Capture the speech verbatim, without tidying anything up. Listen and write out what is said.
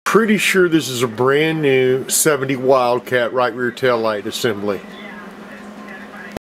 pretty sure this is a brand new seventy Wildcat right rear tail light assembly.